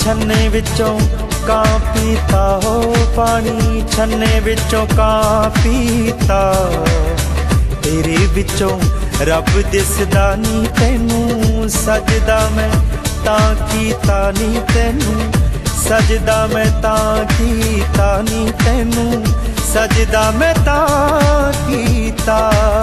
छन्ने विचों कां पीता हो पानी छन्ने विचों कां पीता तेरे विचों रब दिसदा नी तैनू सजदा मैं तां कीता नी तैनू सजदा मैं तां कीता नी तैनू सजदा मैं तां कीता।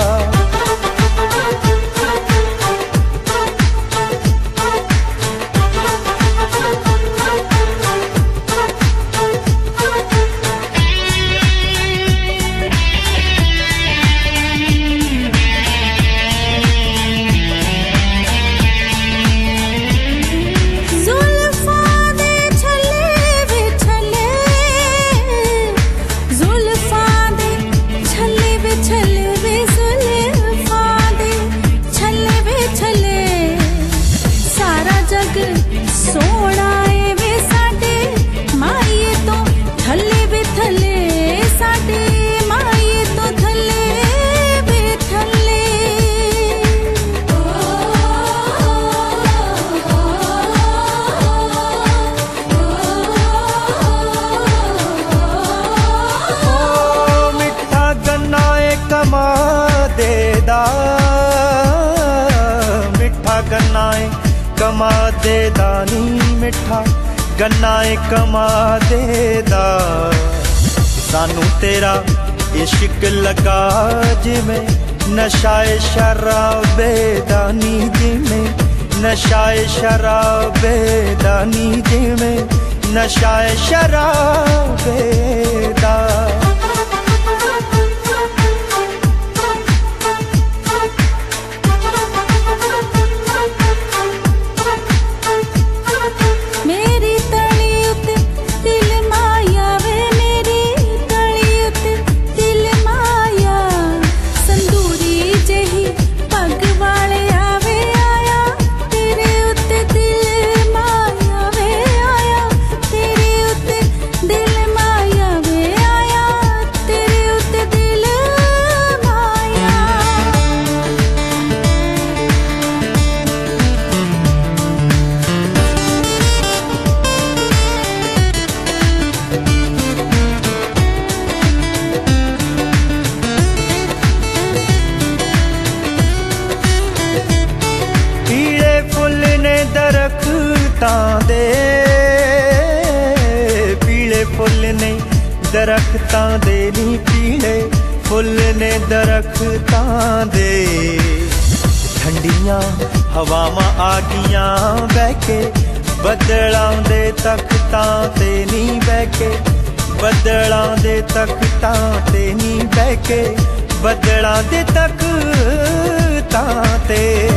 मिठा गन्नाए कमा दे दानी मिठा गन्नाए कमा दे दा सानू तेरा इश्क लगा जिमें नशाए शराबे दानी जिमें नशाए शराबे दानी जिमें नशाए शराबे दा। पीले फुल ने दरख्तां दे नी पीले फुल ने दरख्तां दे ठंडियां हवावां आ गियां बह के बदलां दे तख्तां ते नी बह के बदलां दे तख्तां ते नी बह के बदलां दे तख्तां ते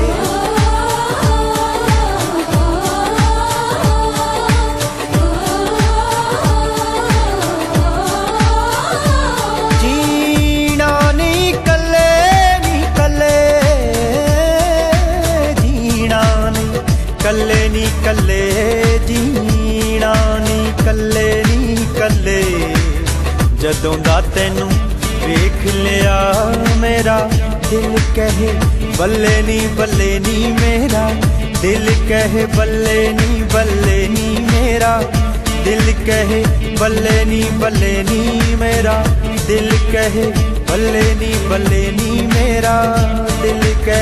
कल्ले नी कल्ले जीना नी कल्ले नी कल्ले जदों दा तैनू वेख लिया मेरा दिल कहे बल्ले नी मेरा दिल कहे बल्ले नी मेरा दिल कहे बल्ले नी मेरा दिल कहे बल्ले नी मेरा दिल कहे